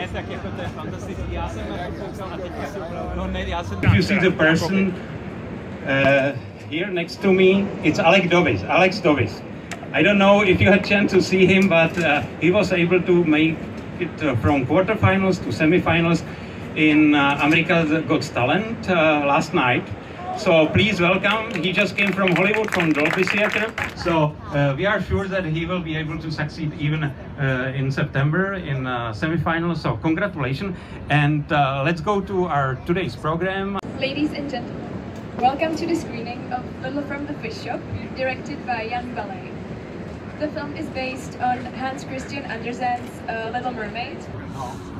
If you see the person here next to me, it's Alex Dovis. I don't know if you had a chance to see him, but he was able to make it from quarterfinals to semifinals in America's Got Talent last night. So please welcome. He just came from Hollywood, from Dolby Theatre. So we are sure that he will be able to succeed even in September in semifinals. So congratulations. And let's go to our today's program. Ladies and gentlemen, welcome to the screening of Little from the Fish Shop, directed by Balej. The film is based on Hans Christian Andersen's Little Mermaid.